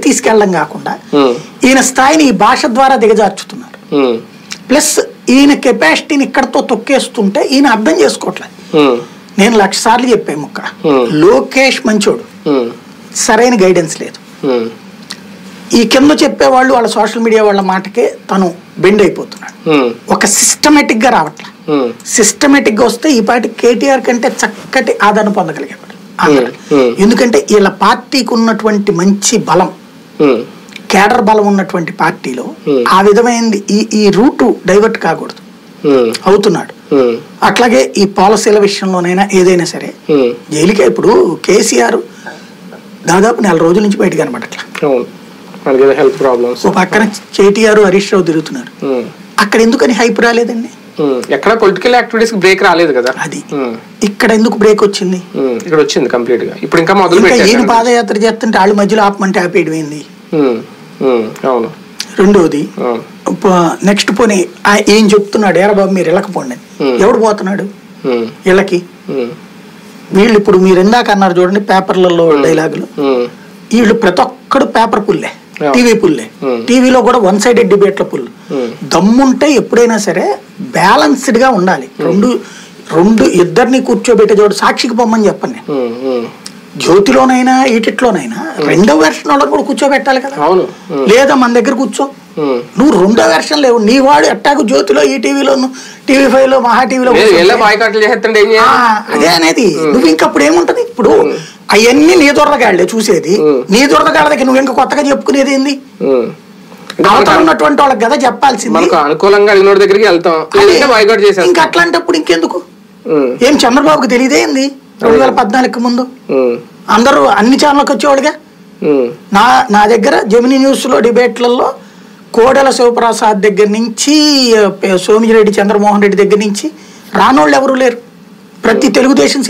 తీసుకెళ్ళడం కాకుండా ఈయన స్థాయిని ఈ భాష ద్వారా దిగజార్చుతున్నారు. ప్లస్ ఈయన కెపాసిటీని ఇక్కడతో తొక్కేస్తుంటే ఈయన అర్థం చేసుకోవట్లేదు. నేను 1,00,000 సార్లు చెప్పాను ముక్క, లోకేష్ మంచోడు, సరైన గైడెన్స్ లేదు. ఈ కింద చెప్పేవాళ్ళు వాళ్ళ సోషల్ మీడియా వాళ్ళ మాటకే తను బెండ్ అయిపోతున్నాడు. ఒక సిస్టమేటిక్ గా రావట్లే. సిస్టమేటిక్ గా వస్తే ఈ పార్టీ కేటీఆర్ కంటే చక్కటి ఆదరణ పొందగలిగేవాడు. ఎందుకంటే వీళ్ళ పార్టీకి ఉన్నటువంటి మంచి బలం, కేడర్ బలం ఉన్నటువంటి పార్టీలో ఆ విధమైనది ఈ రూటు డైవర్ట్ కాకూడదు అవుతున్నాడు. అట్లాగే ఈ పాలసీల విషయంలోనైనా ఏదైనా సరే జైలుకే. ఇప్పుడు కేసీఆర్ దాదాపు 4 రోజుల నుంచి బయట కనబడట్లా. ఓ పక్కన కేటీఆర్ హరీష్ రావు తిరుగుతున్నారు. అక్కడ ఎందుకని హైప్ రాలేదండి? ఎక్కడ పొలిటికల్ యాక్టివిటీస్ బ్రేక్ రాలేదు కదా. అది ఇక్కడ ఎందుకు బ్రేక్ వచ్చింది? ఇక్కడ వచ్చింది కంప్లీట్ గా. ఇప్పుడు ఇంకా మొదలు ఈయన పాదయాత్ర చేస్తుంటే వాళ్ళు మధ్యలో ఆపమంటే ఆపేయడమైంది. అవును. రెండోది నెక్స్ట్ పోనీ ఏం చెప్తున్నాడు, ఏరా బాబు మీరు వెళ్ళకపోండి, ఎవడు పోతున్నాడు వీళ్ళకి? వీళ్ళు ఇప్పుడు మీరు ఇందాక అన్నారు చూడండి పేపర్లలో డైలాగులు, వీళ్ళు ప్రతి ఒక్కడు పేపర్ పుల్లే, టీవీ పుల్లే. టీవీలో కూడా 1 సైడెడ్ డిబేట్ల పుల్లు. దమ్ముంటే ఎప్పుడైనా సరే బ్యాలన్స్డ్ గా ఉండాలి. రెండు ఇద్దరిని కూర్చోబెట్టే చోటు సాక్షికి పొమ్మని చెప్పండి. జ్యోతిలోనైనా ఈటిట్లోనైనా 2వ వెర్షన్ వాళ్ళని కూడా కూర్చోబెట్టాలి కదా. లేదా మన దగ్గర కూర్చో, నువ్వు 2వ వెర్షన్ లేవు, నీ వాడు ఎట్టాకు జ్యోతిలో, ఈ టీవీలోను, TV5 లో, మహా టీవీలో అదే అనేది. నువ్వు ఇంకప్పుడు ఏముంటది? ఇప్పుడు అవన్నీ నీ దొరగాళ్లే చూసేది. నీ దొరగాళ్ళ దగ్గర నువ్వు ఇంకా కొత్తగా చెప్పుకునేది ఏంది? అవతల ఉన్నటువంటి వాళ్ళకి కదా చెప్పాల్సింది. ఇంకా అట్లాంటప్పుడు ఇంకెందుకు? ఏం చంద్రబాబుకి తెలియదే ఏంది 2014 ముందు? అందరూ అన్ని ఛానళ్ళకి వచ్చేవాడుగా. నా దగ్గర జెమినీ న్యూస్ లో డిబేట్లలో కోడెల శివప్రసాద్ దగ్గర నుంచి సోమిరెడ్డి చంద్రమోహన్ రెడ్డి దగ్గర నుంచి రానోళ్ళు ఎవరు లేరు. ప్రతి తెలుగుదేశం